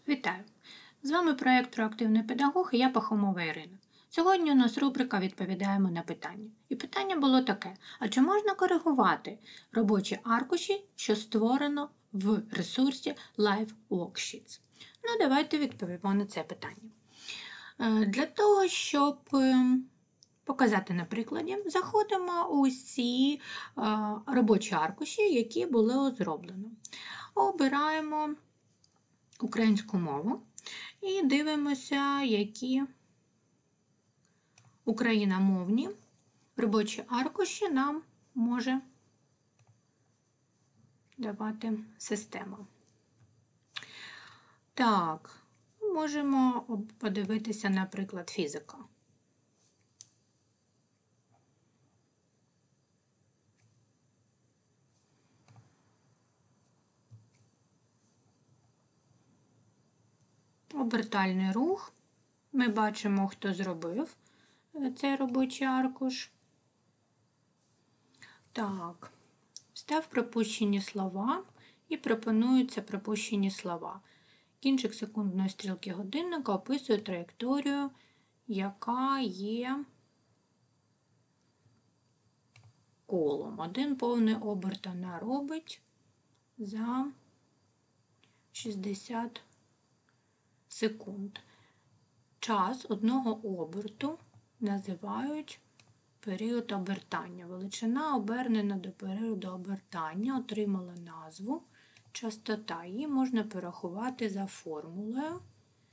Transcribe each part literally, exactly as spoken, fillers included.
Вітаю! З вами проєкт «Проактивний педагог» і я Пахомова Ірина. Сьогодні у нас рубрика «Відповідаємо на питання». І питання було таке: а чи можна коригувати робочі аркуші, що створено в ресурсі Live Worksheets? Ну, давайте відповімо на це питання. Для того, щоб показати на прикладі, заходимо у всі робочі аркуші, які були зроблені. Обираємо українську мову і дивимося, які україномовні робочі аркуші нам може давати система. Так, можемо подивитися, наприклад, фізика. Обертальний рух. Ми бачимо, хто зробив цей робочий аркуш. Так, встав пропущені слова і пропонуються пропущені слова. Кінчик секундної стрілки годинника описує траєкторію, яка є колом. Один повний оберт вона робить за шістдесят секунд. Час одного оберту називають період обертання. Величина, обернена до періоду обертання, отримала назву частота. Її можна порахувати за формулою.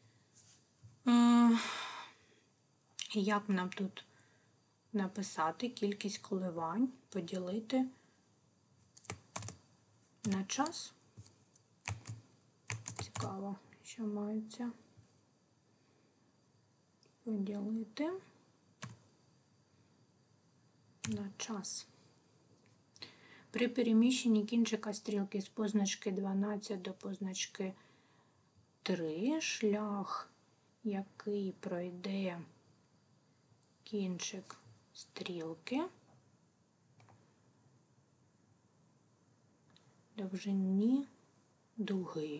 Як нам тут написати? Кількість коливань поділити на час. Цікаво, що мається. Поділити на час. При переміщенні кінчика стрілки з позначки дванадцять до позначки три шлях, який пройде кінчик стрілки, довжині дуги.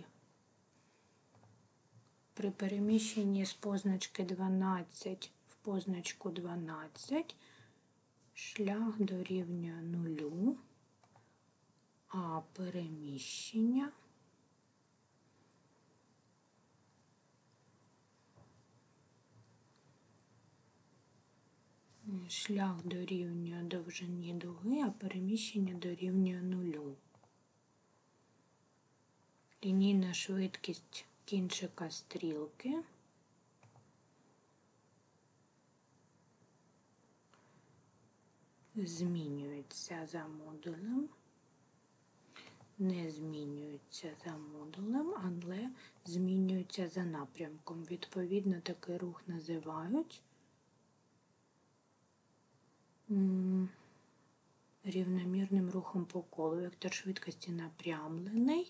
При переміщенні з позначки дванадцять в позначку дванадцять шлях дорівнює нулю, а переміщення шлях дорівнює довжині дуги, а переміщення дорівнює нулю. Лінійна швидкість кінчика стрілки змінюється за модулем, не змінюється за модулем, але змінюється за напрямком. Відповідно, такий рух називають рівномірним рухом по колу. Вектор швидкості напрямлений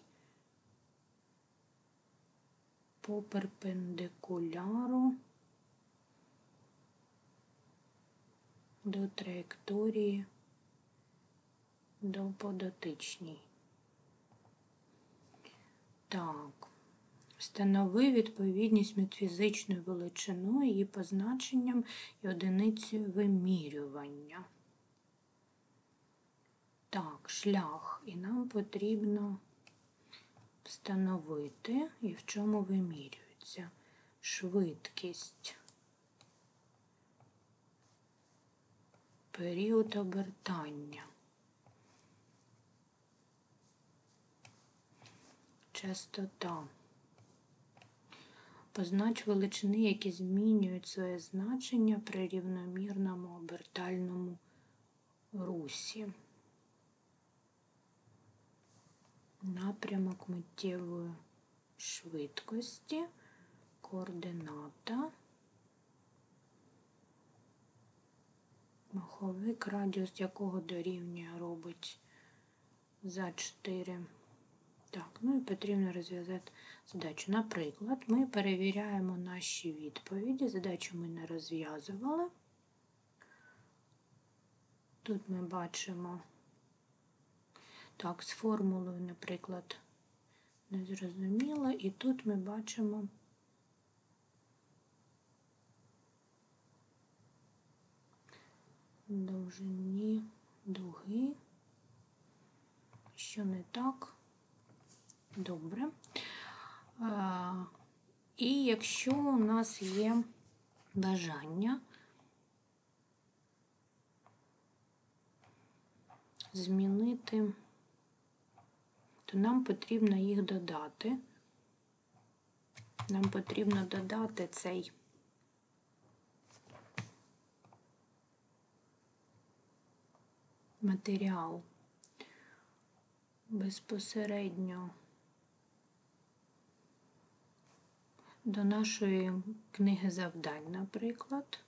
по перпендикуляру до траєкторії до подотичній. Так, встанови відповідність між фізичною величиною, її позначенням і одиницею вимірювання. Так, шлях. І нам потрібно встановити, і в чому вимірюється швидкість. Період обертання. Частота. Познач величини, які змінюють своє значення при рівномірному обертальному русі. Напрямок миттєвої швидкості, координата, маховик, радіус якого дорівнює робить за чотири. Так, ну і потрібно розв'язати задачу. Наприклад, ми перевіряємо наші відповіді. Задачу ми не розв'язували. Тут ми бачимо, так, з формулою, наприклад, незрозуміло, і тут ми бачимо довжині дуги. Що не так? Добре. А, і якщо у нас є бажання змінити, то нам потрібно їх додати. Нам потрібно додати цей матеріал безпосередньо до нашої книги завдань, наприклад.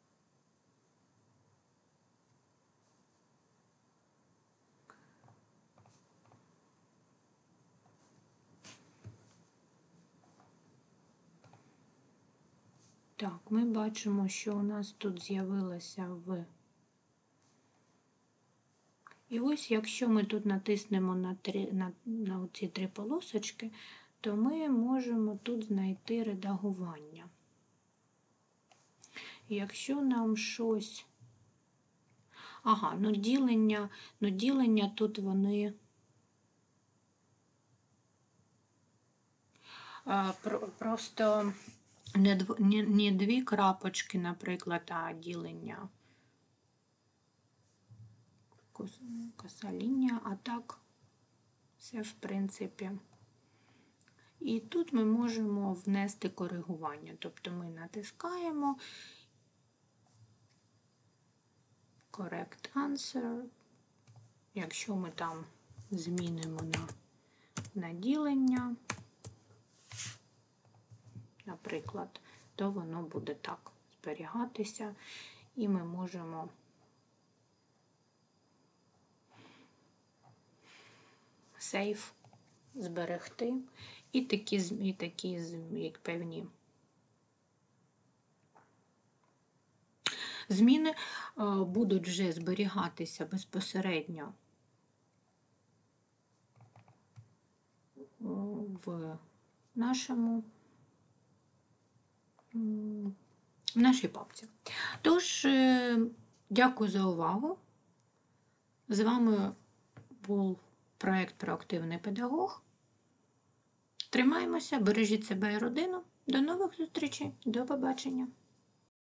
Так, ми бачимо, що у нас тут з'явилося в... І ось, якщо ми тут натиснемо на, три, на, на ці три полосочки, то ми можемо тут знайти редагування. І якщо нам щось... Ага, ну ділення, ну ділення тут вони... А, про, просто не, дв, не, не дві крапочки, наприклад, а ділення. Коса лінія, а так все в принципі. І тут ми можемо внести коригування. Тобто ми натискаємо Correct Answer. Якщо ми там змінимо на, на ділення, наприклад, то воно буде так зберігатися, і ми можемо сейф зберегти, і такі, і такі як певні зміни будуть вже зберігатися безпосередньо в нашому в нашій папці. Тож, дякую за увагу. З вами був проект «Проактивний педагог». Тримаємося, бережіть себе і родину. До нових зустрічей, до побачення!